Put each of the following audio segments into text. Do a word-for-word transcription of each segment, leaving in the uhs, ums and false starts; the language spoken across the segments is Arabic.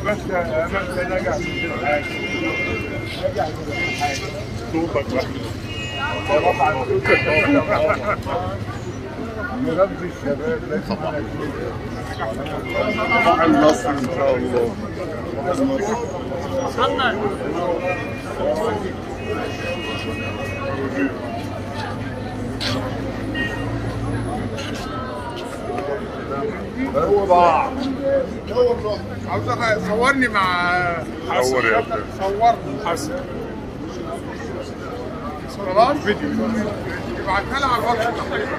بس انا انا قاعد في الحاجه قاعد في الحاجه صوتك نربي الشباب طبعا طبعا النصر ان شاء الله. هو بعض عاوزك صورني مع حسن. صور يا ابني صورني حسن خلاص فيديو ابعتها لي على الواتس.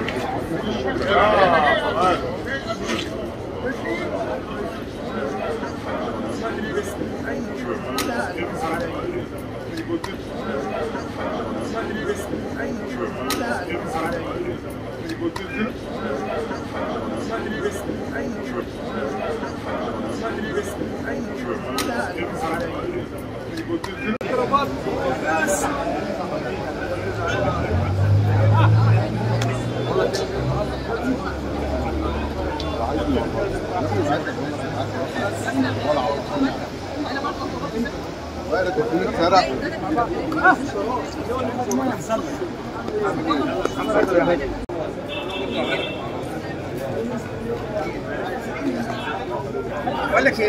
بقول لك ايه؟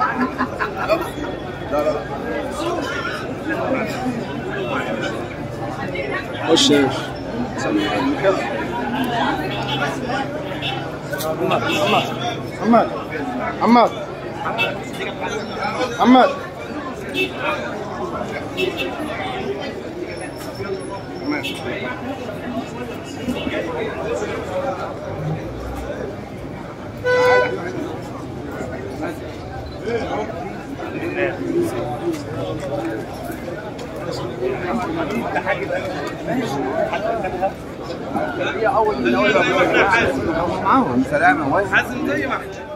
لا لا خش يا محمد محمد محمد محمد هي اول من اول معاهم سلامه حازم زي ما